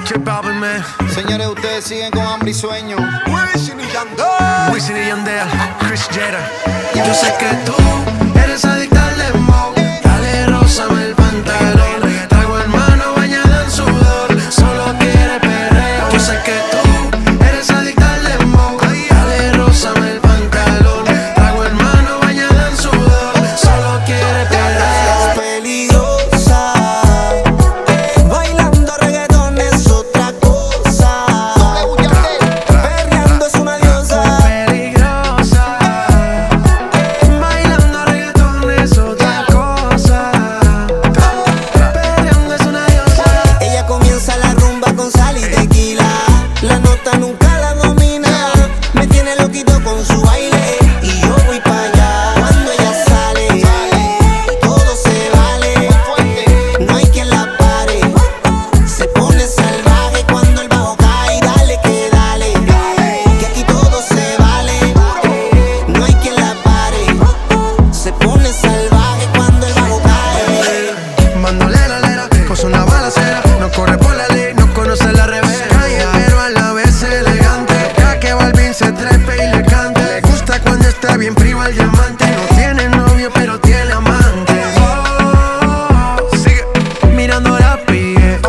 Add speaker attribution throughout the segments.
Speaker 1: Señores, ustedes siguen con hambre y sueño.
Speaker 2: Wisin y Yandel, Chris Jetta. Yo sé que tú eres adicta al dembow. Dale, rózame el pantalón. Traigo hermano bañada en sudor. Solo quiere perreo. Yo sé que tú eres adicta al dembow. Dale, rózame el pantalón. Traigo hermano bañada en sudor. Solo quiere perreo.
Speaker 3: Es peligrosa. Bailando reggaetón es otra cosa. Perreando es una diosa.
Speaker 2: Peligrosa. Bailando reggaetón es otra cosa. Perreando es una diosa.
Speaker 3: Ella comienza la rumba con sal y tequila. La nota nunca la domina. Me tiene loquito con su baile. Y yo voy para allá. Cuando ella sale, todo se vale. No hay quien la pare. Se pone salvaje cuando el bajo cae. Dale que dale. Que aquí todo se vale. No hay quien la pare. Se pone salvaje cuando el bajo cae.
Speaker 2: Bandolera, lera, cosa una balacera. No corre por la ley, no conoce la revés. Calla, pero a la vez elegante. Ya que Balvin se trepe y le cante. Le gusta cuando está bien frío el diamante. No tiene novio, pero tiene amante. Sigue mirando la pigue.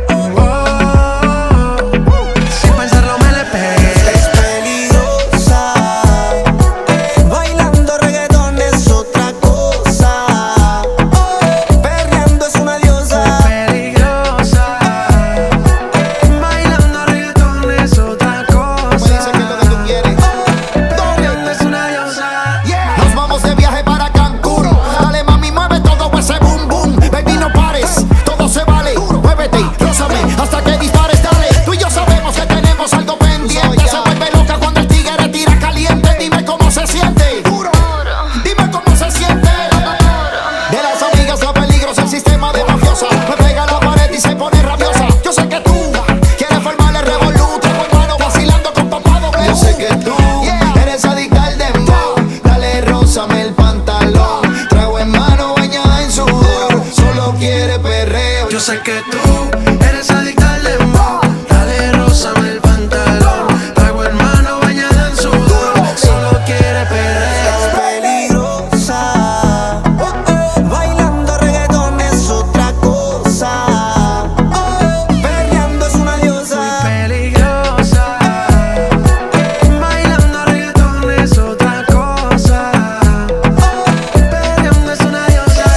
Speaker 2: Sin pensarlo me le pegué.
Speaker 3: Es peligrosa. Bailando reggaetón es otra cosa. Perreando es una diosa.
Speaker 2: Peligrosa. Bailando reggaetón es otra
Speaker 1: Me dice
Speaker 2: cosa.
Speaker 1: que es lo que tú quieres.
Speaker 2: Perreando es una diosa.
Speaker 1: Nos vamos de viaje para Cancún. Dale, mami, mueve todo ese boom boom. Baby, no pares, todo se vale. Muévete, rózame hasta que dispares. Dale, tú y yo sabemos que tenemos algo pendiente. Se vuelve loca cuando el tigre tira caliente. Dime cómo se siente. Dime cómo se siente. De las amigas a peligros, el sistema de mafiosa. Me pega a la pared y se pone rabiosa. Yo sé que tú quieres formar el revolú. Traigo hermano vacilando con papá doble. Yo sé que tú eres adicta al dembow. Dale, rózame el pantalón. Traigo hermano bañada en sudor. Solo quiere perreo.
Speaker 2: Yo sé que tú eres adicta al dembow. Dale, rózame el pantalón. Traigo hermano bañada en sudor. Solo quiere perreo.
Speaker 3: Es peligrosa. Bailando reggaetón es otra cosa. Perreando es una diosa.
Speaker 2: Peligrosa. Bailando reggaetón es otra cosa. Perreando es una diosa.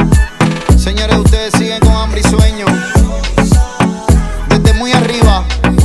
Speaker 1: Señores, ustedes siguen con hambre y sueño. Desde muy arriba.